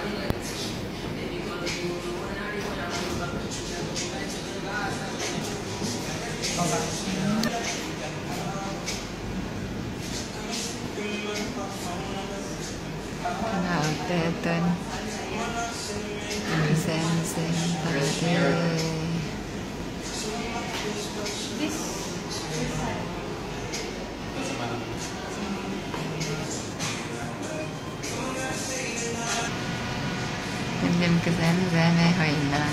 Nauteten ang sen-sen pati. Dem cái sen-sen này hồi là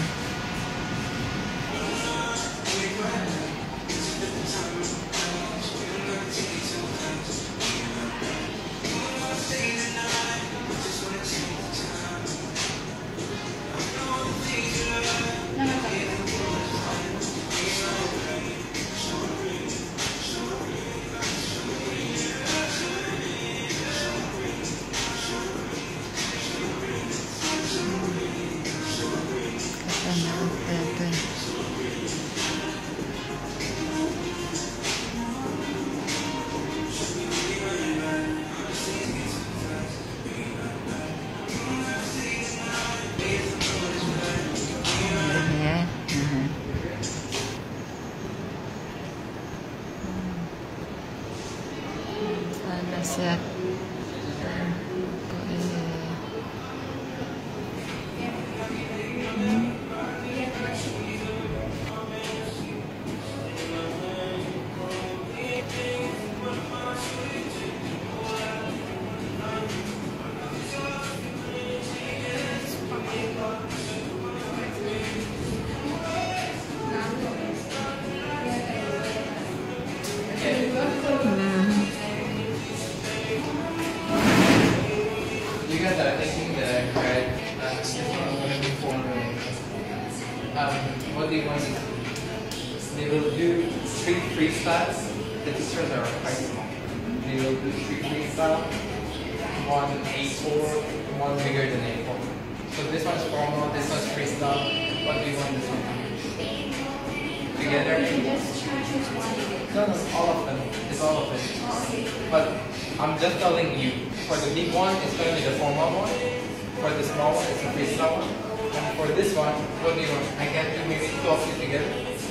nauteten. Ya. Sana siya. You guys are thinking that I cried. What they want is they will do street freestyles. The teachers are quite small. They will do street freestyle. One A4, one bigger than A4. So this one's formal, this one's freestyle. What do you want this one? Together? No, all of them. It's all of it. But I'm just telling you, for the big one, it's going to be the formal one. For the small one, it's a freestyle one. And for this one, what do you want? I can do maybe two of you together.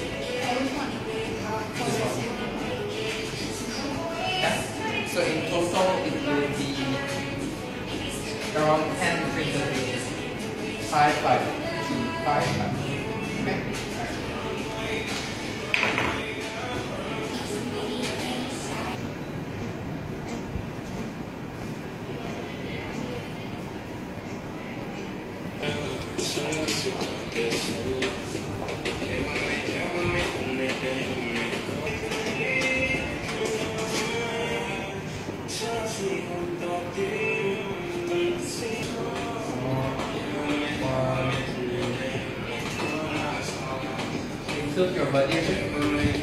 This one. Yeah? So in total, it will be around 10 presentations. 5, 5. 5, 5. Okay? Tilt your body a bit.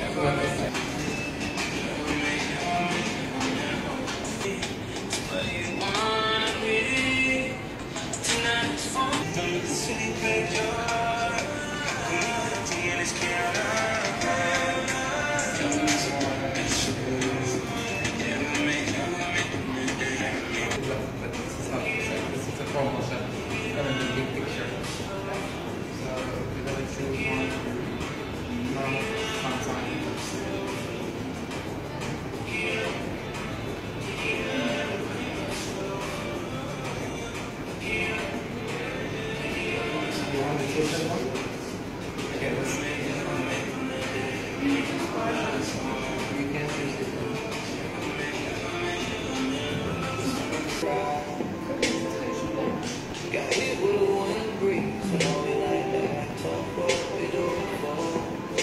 This is a formal shot. It's gonna be a big picture. So we're gonna choose one. Okay, let's see. We can choose this one. Got hit with a wind breeze, and all you like that. Talk about it over.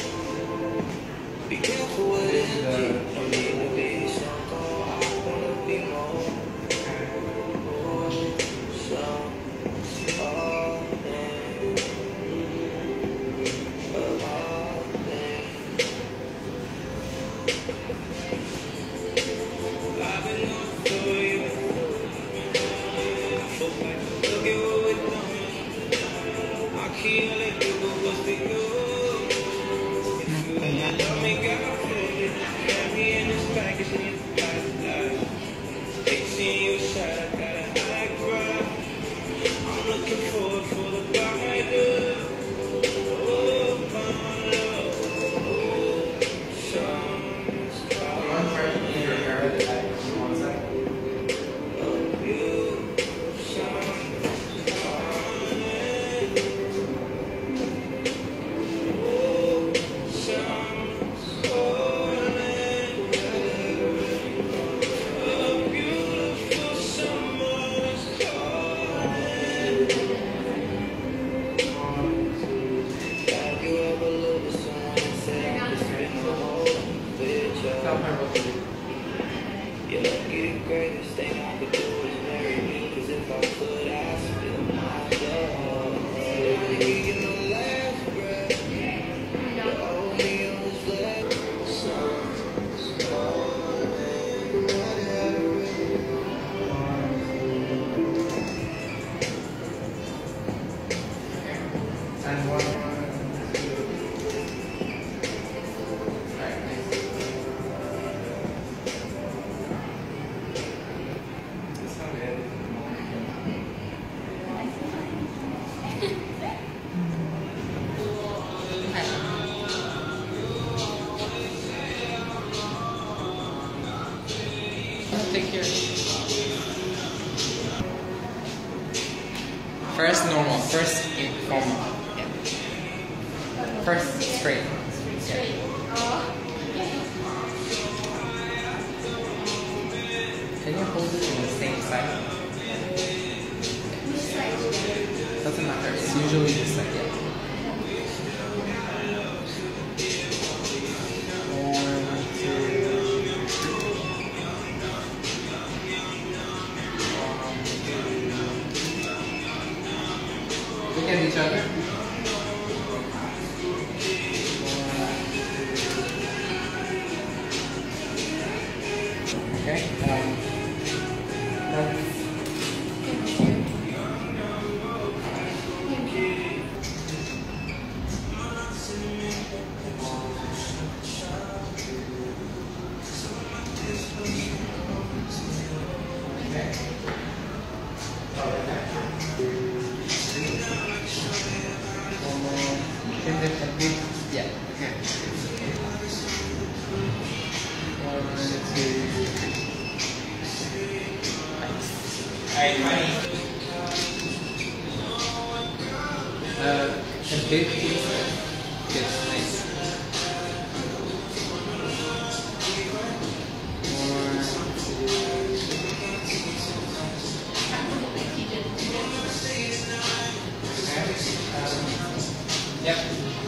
Be careful with it. I need to be so cold. I wanna be more. First normal, first informal. Yeah. First straight. Straight. Can you hold it in the same side? Doesn't matter, it's usually this side, yeah. 1, 2. Look at each other. Okay. That's yeah. Okay. 1, 2, 3. Nice. A bit please. Good. Nice. 1, 2. Yep.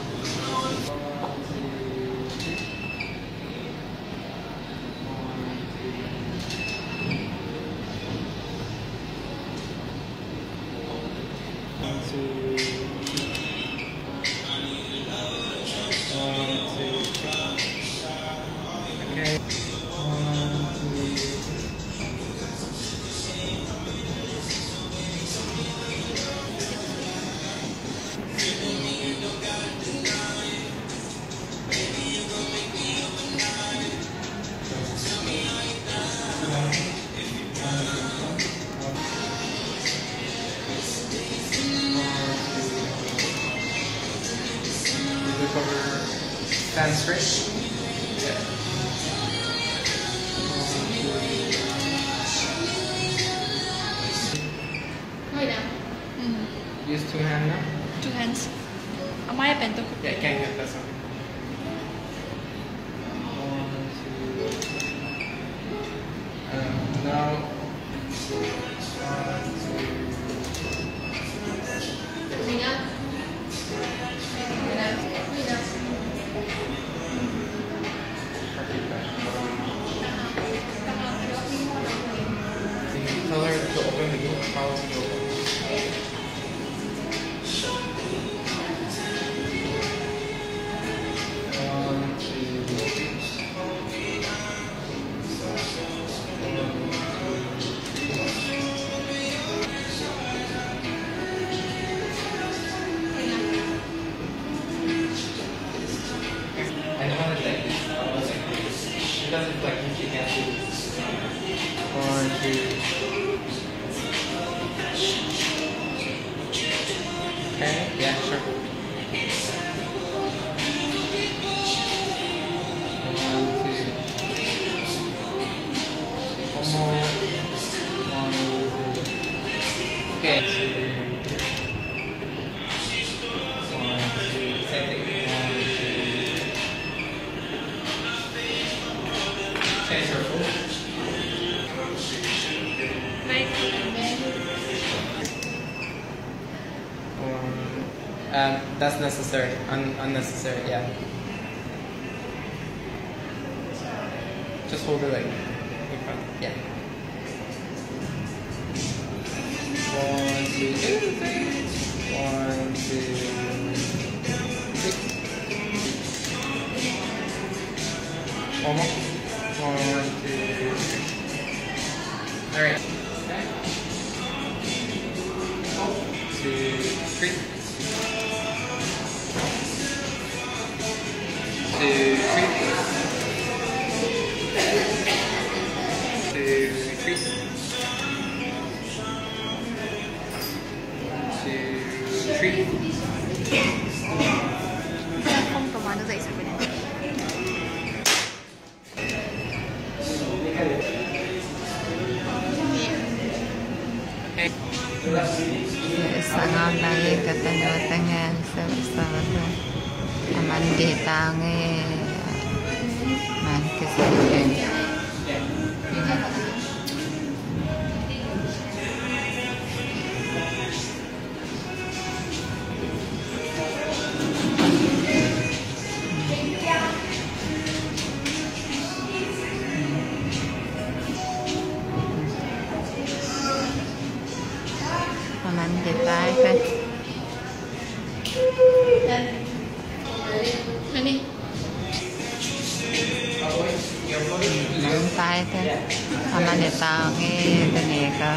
1, 2. Stand straight. Yeah. thôi nào. Use 2 hands now. 2 hands. Amaya bento. Yeah, you can get that one. 1, 2. Now. 1, 2. Mình á. Tell her to open the door. Follow me open. It doesn't like if you can't do this. 1, 2. Okay, yeah, sure. 1, 2. One more. 1, 2. Okay. 1, 2. Same thing. 1, 2. Change your foot. That's necessary. Unnecessary, yeah. Just hold it like in front. Yeah. 1, 2, 3. 1, 2, 3. One more. 1, 2, 3. All right. Okay. 2, 3. 2, 3. 2, 3. 2, 3. Không có bán được dậy sao vậy? Sangat lagi kata tangan sama aman di tangan man kesehatan. Aman di tangan. Ini. Tay thế aman để tao nghe tên này cả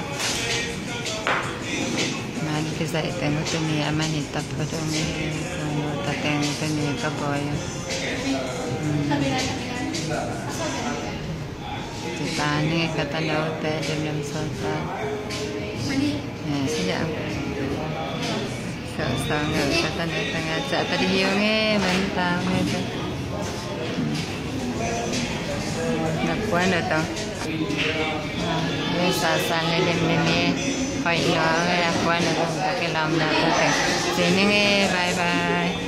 mà cái dạy tên của tên này aman để tập vào trong này còn tập tên này cả boy thì ta nghe cái tên đâu tên đem đem soi ta siapa sợ người cái tên này tên sợ tadi hiu nghe mình tao nghe tên Nakuan na to. May sasana din nini. Kaya ino, nakuan na to. Pakilam na to. Sini bye bye.